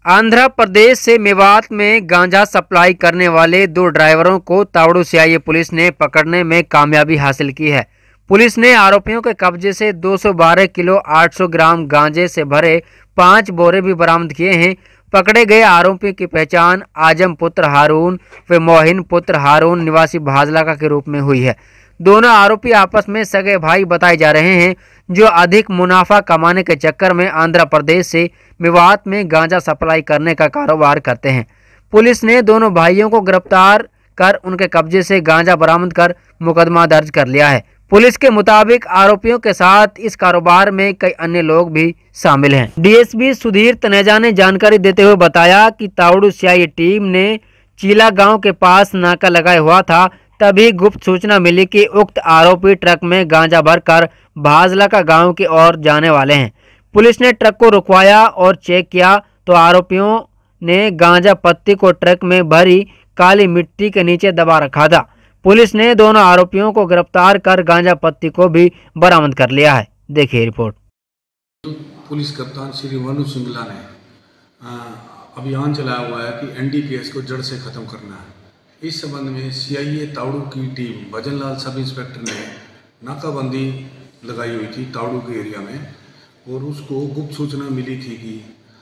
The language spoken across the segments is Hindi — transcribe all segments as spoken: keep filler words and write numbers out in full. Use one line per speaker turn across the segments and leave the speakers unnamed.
आंध्र प्रदेश से मेवात में गांजा सप्लाई करने वाले दो ड्राइवरों को तावड़ू सीआईए पुलिस ने पकड़ने में कामयाबी हासिल की है। पुलिस ने आरोपियों के कब्जे से दो सौ बारह किलो आठ सौ ग्राम गांजे से भरे पांच बोरे भी बरामद किए हैं। पकड़े गए आरोपियों की पहचान आजम पुत्र हारून व मोहिन पुत्र हारून निवासी भाजलाका के रूप में हुई है। दोनों आरोपी आपस में सगे भाई बताए जा रहे हैं, जो अधिक मुनाफा कमाने के चक्कर में आंध्र प्रदेश से मेवात में गांजा सप्लाई करने का कारोबार करते हैं। पुलिस ने दोनों भाइयों को गिरफ्तार कर उनके कब्जे से गांजा बरामद कर मुकदमा दर्ज कर लिया है। पुलिस के मुताबिक आरोपियों के साथ इस कारोबार में कई अन्य लोग भी शामिल हैं। डीएसपी सुधीर तनेजा ने जानकारी देते हुए बताया कि तावड़ू सीआईए टीम ने चीला गांव के पास नाका लगाया हुआ था, तभी गुप्त सूचना मिली कि उक्त आरोपी ट्रक में गांजा भरकर भाजलाका गांव की ओर जाने वाले हैं। पुलिस ने ट्रक को रुकवाया और चेक किया तो आरोपियों ने गांजा पत्ती को ट्रक में भरी काली मिट्टी के नीचे दबा रखा था। पुलिस ने दोनों आरोपियों को गिरफ्तार कर गांजा पत्ती को भी बरामद कर लिया है। देखिए रिपोर्ट।
पुलिस कप्तान श्री मनु सिंगला ने अभियान चलाया हुआ है कि एनडीपीएस को जड़ से खत्म करना है। इस संबंध में सीआईए तावड़ू की टीम भजनलाल सब इंस्पेक्टर ने नाकाबंदी लगाई हुई थी तावड़ू के एरिया में, और उसको गुप्त सूचना मिली थी कि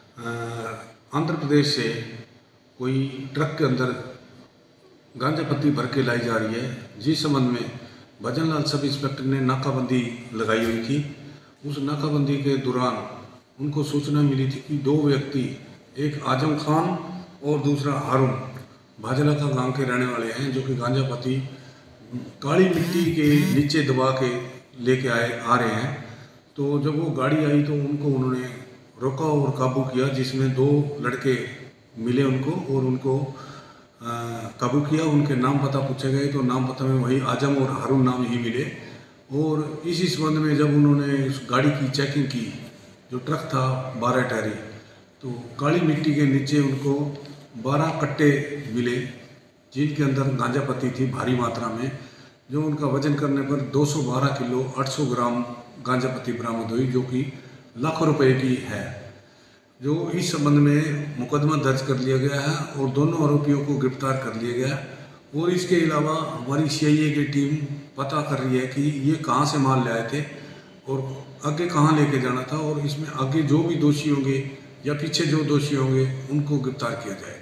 आंध्र प्रदेश से कोई ट्रक के अंदर गांजा पत्ती भर के लाई जा रही है। जिस संबंध में भजनलाल सब इंस्पेक्टर ने नाकाबंदी लगाई हुई थी। उस नाकाबंदी के दौरान उनको सूचना मिली थी कि दो व्यक्ति, एक आजम खान और दूसरा हारून भाजलाका गांव के रहने वाले हैं, जो कि गांजा पत्ती काली मिट्टी के नीचे दबा के लेके आए आ रहे हैं। तो जब वो गाड़ी आई तो उनको उन्होंने रोका और काबू किया, जिसमें दो लड़के मिले उनको और उनको आ, काबू किया। उनके नाम पता पूछे गए तो नाम पता में वही आजम और हारून नाम ही मिले। और इसी संबंध में जब उन्होंने उस गाड़ी की चेकिंग की, जो ट्रक था बारह टायरी, तो काली मिट्टी के नीचे उनको बारह कट्टे मिले, जिनके अंदर गांजा पत्ती थी भारी मात्रा में, जो उनका वजन करने पर दो सौ बारह किलो आठ सौ ग्राम गांजा पत्ती बरामद हुई, जो कि लाखों रुपए की है। जो इस संबंध में मुकदमा दर्ज कर लिया गया है और दोनों आरोपियों को गिरफ्तार कर लिया गया है। और इसके अलावा हमारी सीआईए की टीम पता कर रही है कि ये कहाँ से माल ले आए थे और आगे कहाँ लेके जाना था, और इसमें आगे जो भी दोषी होंगे या पीछे जो दोषी होंगे उनको गिरफ्तार किया जाएगा।